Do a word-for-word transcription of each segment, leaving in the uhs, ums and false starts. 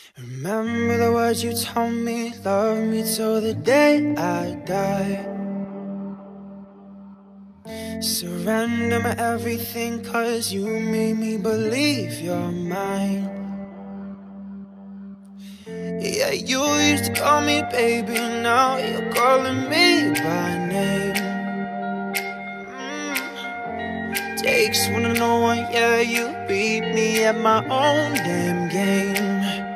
Remember the words you told me, love me till the day I die. Surrender my everything, cause you made me believe you're mine. Yeah, you used to call me baby, now you're calling me by name. mm. Takes one to know one, yeah, you beat me at my own damn game.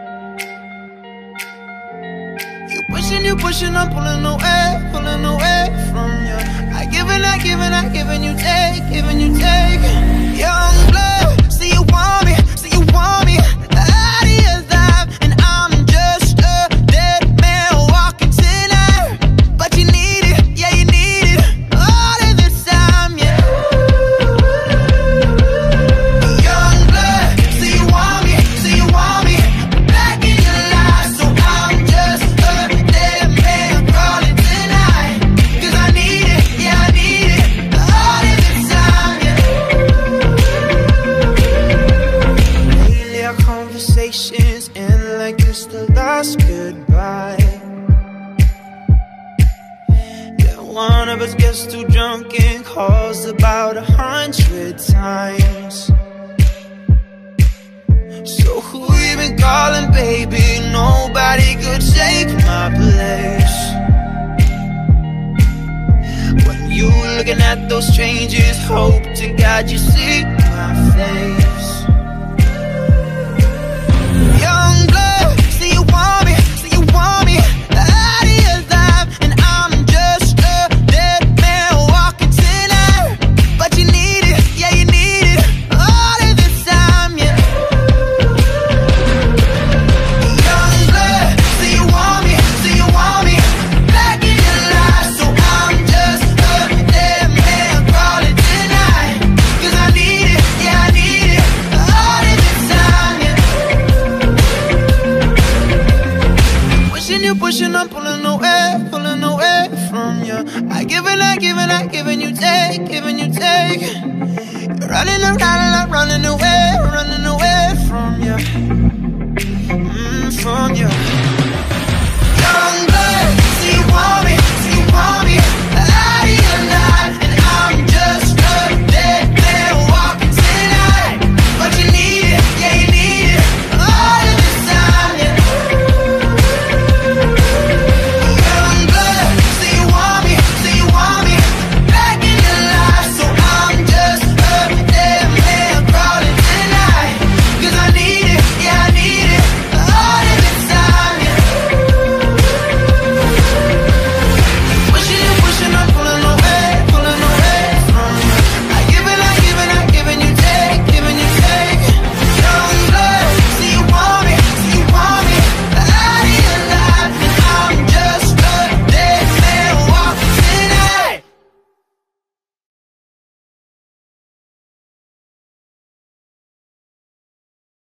You pushing, you pushing, I'm pulling away, pulling away from you. I give and I give and I give and you take, giving you take. Young blood, see you want me, see you want me out of your life, and I'm just a dead man walking tonight. But you need it, yeah you need it, all of the time, yeah. Young blood, see you want me, see you want me back in your life, so I'm just a dead man crawling tonight. Cause I need it, yeah I need it, all of the time, yeah. Lately our conversations end like it's the last goodbye. Yeah, one of us gets too drunk and calls about a hundred times. So who you been calling, baby? Nobody could take my place. When you looking at those strangers, hope to God you see my face. Young blood, see you want me, see you want me out of your life, and I'm just a dead man walking tonight. But you need it, yeah you need it, all of the time, yeah. Young blood, see you want me, see you want me back in your life, so I'm just a dead man crawling tonight. Cause I need it, yeah I need it, all of the time, yeah. Pushing you, pushing, I'm pulling away, pulling away from you. I give and I give and I give and you take, giving you take. You're running around and I'm running away, running away from you, mm, from you.